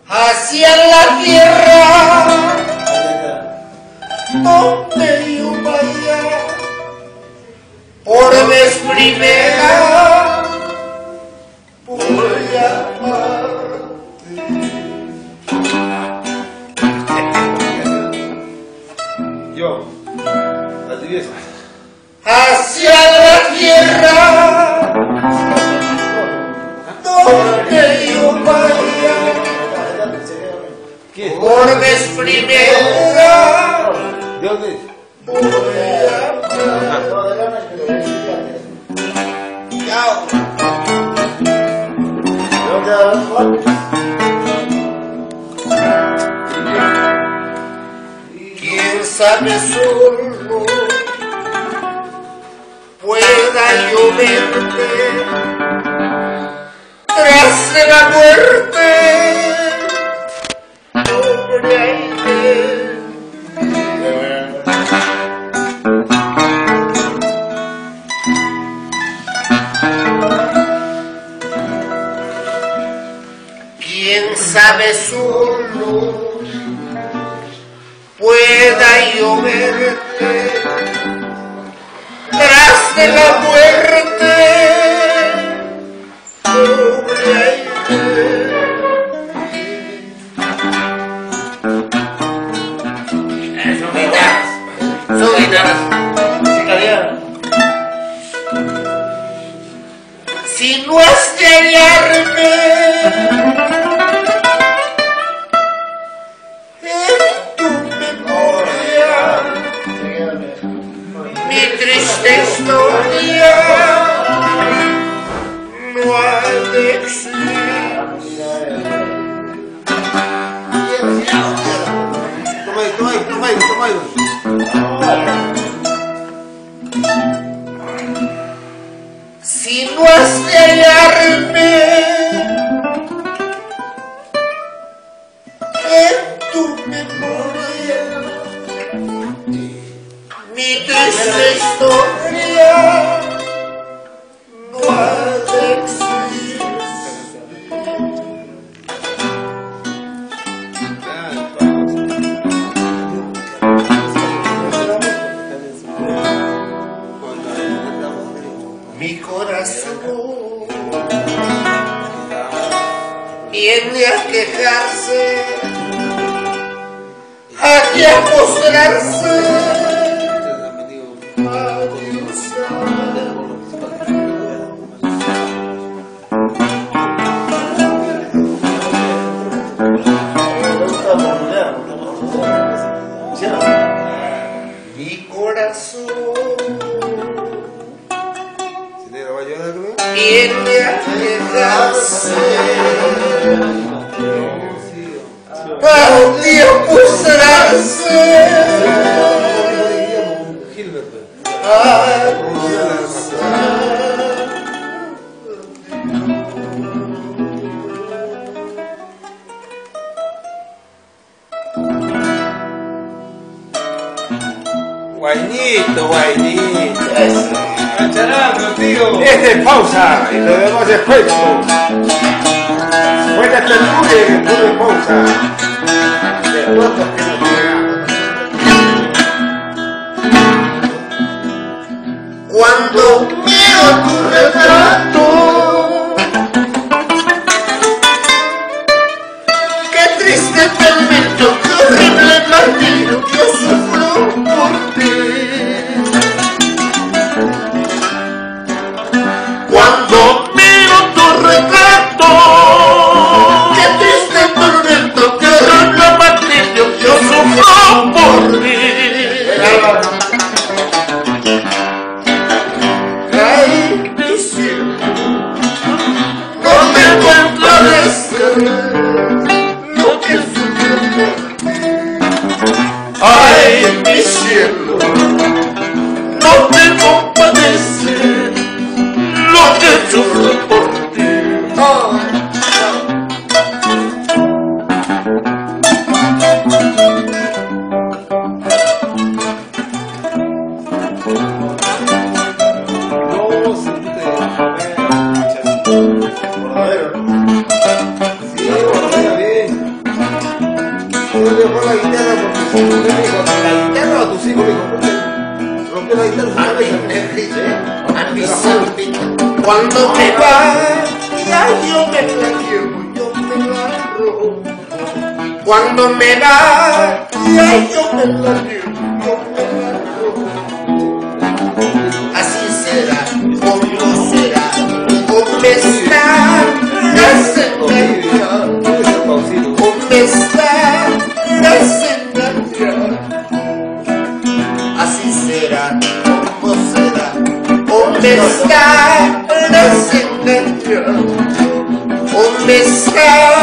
hacia la tierra donde yo vaya por vez primera voy a amarte. Yo, la tibieza. Hacia la tierra donde yo vaya por vez primera ¿De dónde es? voy a amarte. Chao. Quién sabe solo pueda yo verte tras de la muerte, pobre aire. Quién sabe solo pueda yo verte tras de la muerte, pobre aire. Son guitarras. Si no has de hallarme en tu memoria, mi triste historia no ha de existir. Toma ahí. Si no has de hallarme en tu memoria, mi triste historia no ha de existir. Mi corazón viene a quejarse, aquí a postrarse, a mi corazón viene a quejarse, a ti a postrarse, a Guainito. El charango, tío. Este es pausa y lo demás es pecho. Buena tertulia y después de pausa. De pronto que no llega. cuando miro tu retrato, qué triste tormento, qué horrible martirio que yo sufro por ti. Cuando miro tu retrato, qué triste tormento, qué horrible martirio que yo sufro por ti. Ay, mi cielo, no me encuentro de ser lo que sufro por ti. Ay, Cuando me va, ya yo me la llevo, yo me la robo. Cuando me va, ya yo me la llevo, yo me la robo. Así será, o no será, o me está desengañando, o me está desengañando. Así será, o no será, o me está desengañando, o me está